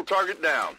Hostile target down.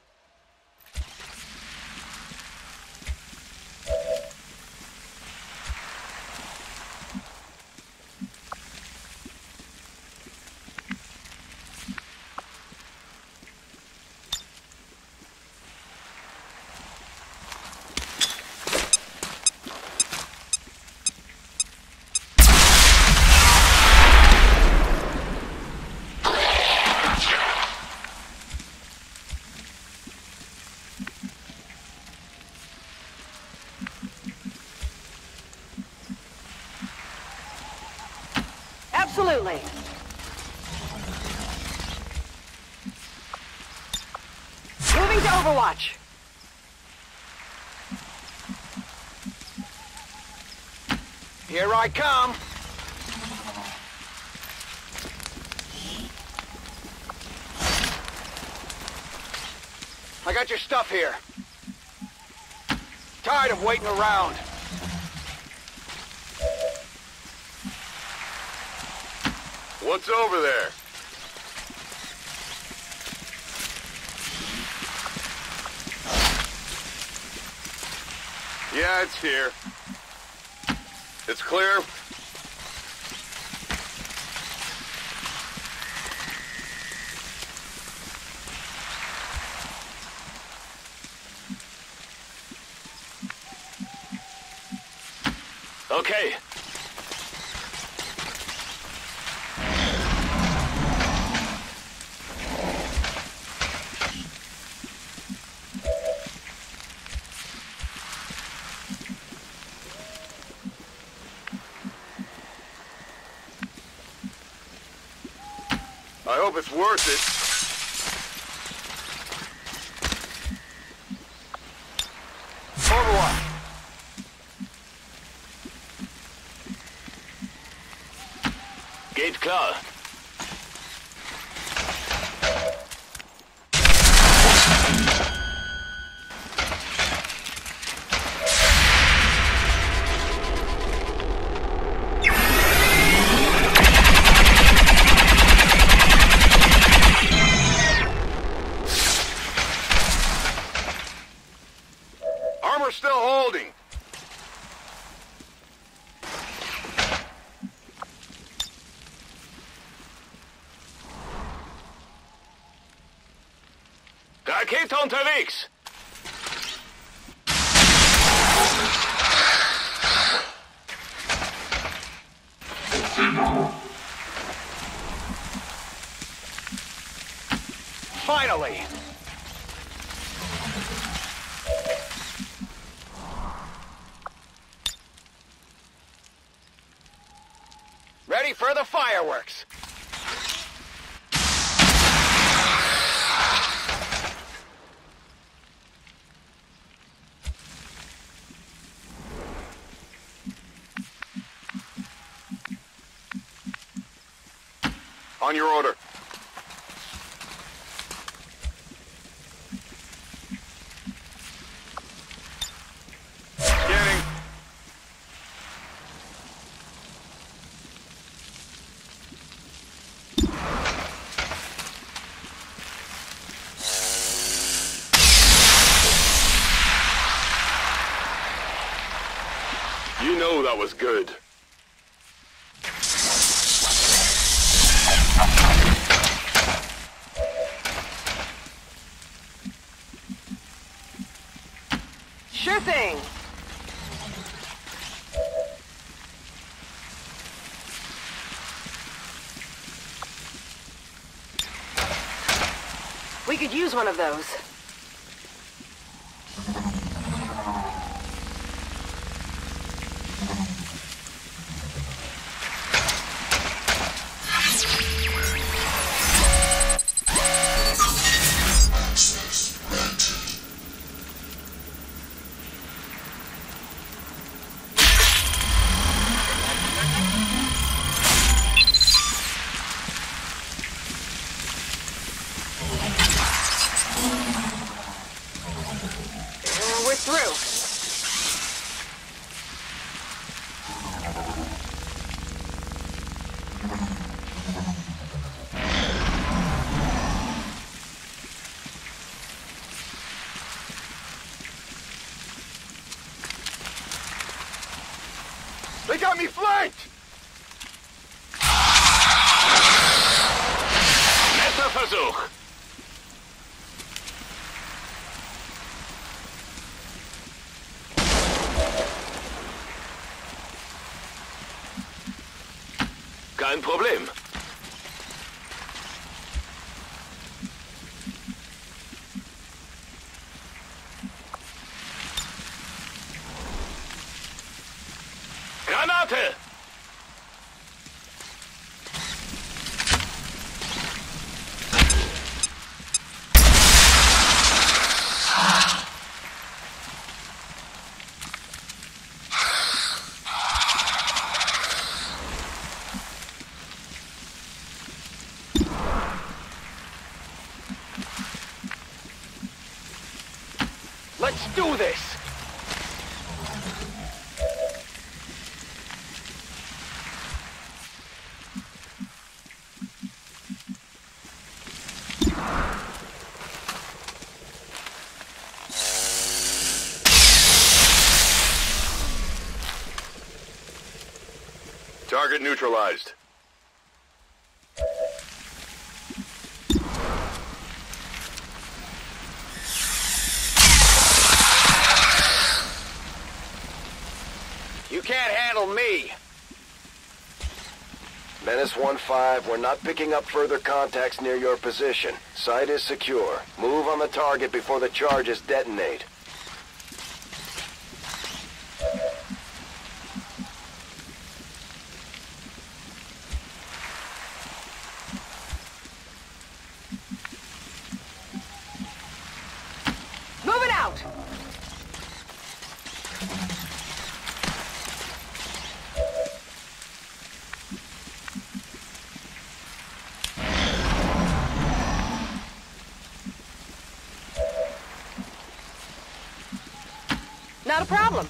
Absolutely. Moving to Overwatch. Here I come. I got your stuff here. Tired of waiting around. What's over there? Yeah, it's here. It's clear. Okay. I hope it's worth it. Overwatch. Gate klar. Armor still holding. Rakete unterwegs. Finally. Ready for the fireworks. On your order. Scanning. You know that was good. Sure thing. We could use one of those. They got me flanked! Letzter Versuch. Kein Problem. Granate! Let's do this! Target neutralized. You can't handle me. Menace 1-5, we're not picking up further contacts near your position. Site is secure. Move on the target before the charges detonate. Moving out! Not a problem.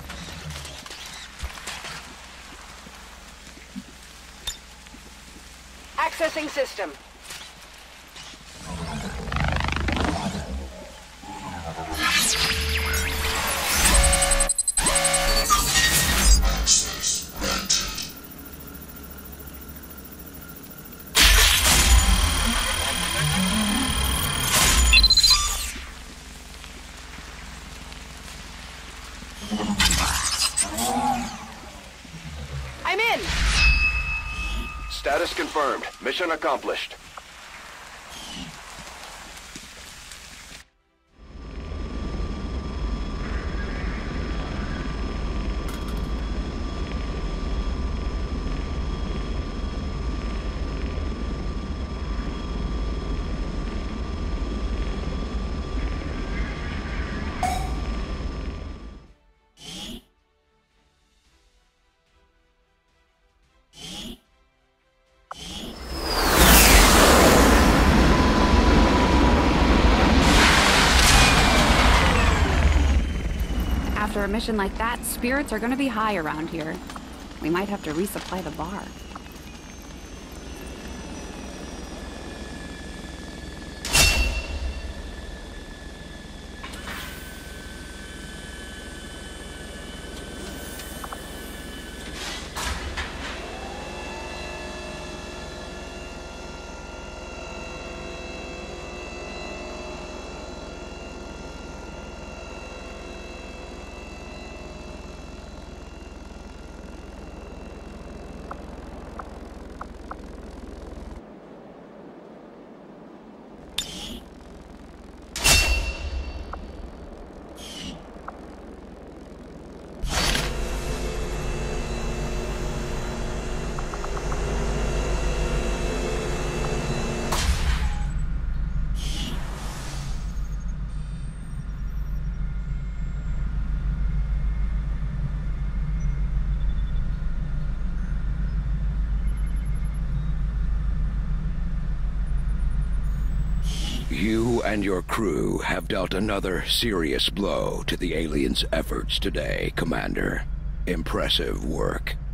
Accessing system. I'm in! Status confirmed. Mission accomplished. After a mission like that, spirits are gonna be high around here. We might have to resupply the bar. You and your crew have dealt another serious blow to the aliens' efforts today, Commander. Impressive work.